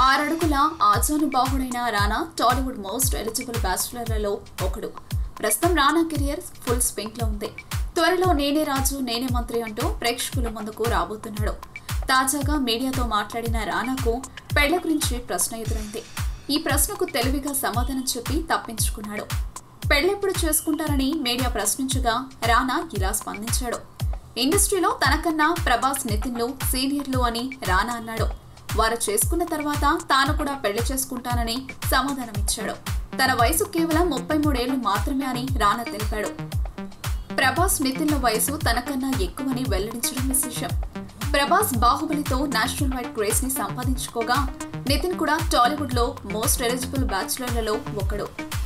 6 అడుగుల ఆజానుబాహుడైన Rana Tollywood most eligible బ్యాచులర్లలో ఒకడు. ప్రస్తుతం రానా కెరియర్ ఫుల్ స్వింగ్ లో ఉంది. త్వరలో నేనే రాజు నేనే మంత్రి అంటూ ప్రేక్షకుల ముందుకు రాబోతున్నాడు. తాజాగా మీడియాతో మాట్లాడిన రానాకు పెళ్లి గురించి ప్రశ్న ఎదురైంది. ఈ ప్రశ్నకు తెలివిగా సమాధానం చెప్పి తప్పించుకున్నాడు. పెళ్లెప్పుడు చేసుకుంటారని మీడియా ప్రశ్నించగా రానా ఇలా స్పందించాడు. ఇండస్ట్రీలో తనకన్నా ప్రభాస్, నితిన్లు సీనియర్లు అని రానా అన్నాడు. వారు చేసుకున్న తర్వాత తాను కూడా పెళ్లి చేసుకుంటానని సమాధానమిచ్చాడు. తన వయసు కేవలం 33 ఏళ్లు మాత్రమే అని రానా తెలిపాడు. ప్రభాస్, నితిన్ల వయసు తనకన్నా ఎక్కువని వెల్లడించడం విశేషం. ప్రభాస్ బాహుబలితో నేషనల్ వైడ్ క్రేజ్ ని సంపాదించుకోగా నితిన్ కూడా టాలీవుడ్ లో మోస్ట్ ఎలిజిబుల్ బ్యాచులర్లలో ఒకడు.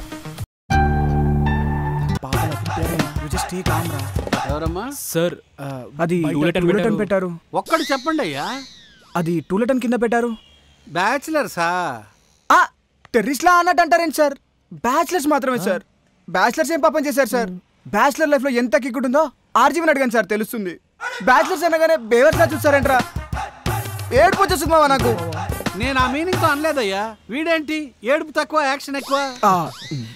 సార్ అది టూలెటన్ పెట్టారు. ఒక్కడు చెప్పండి అయ్యా. అది టూలెటన్ కింద పెట్టారు. బ్యాచిలర్సా? టెర్రరిస్ట్ లా అన్నట్టు అంటారేంటి సార్? బ్యాచిలర్స్ మాత్రమే సార్. బ్యాచిలర్స్ ఏం పాపం చేశారు సార్? బ్యాచిలర్ లైఫ్ లో ఎంత కిక్ ఉంటుందో ఆర్జీవన్ అడగండి సార్, తెలుస్తుంది. బ్యాచిలర్స్ అనగానే బేవర్స్ గా చూస్తారంట్రా. ఏడుపు వచ్చేస్తుంది మావా నాకు. నేను ఆ మీనింగ్ తో అనలేదయ్యా. వీడేంటి ఏడుపు తక్కువ యాక్షన్ ఎక్కువ.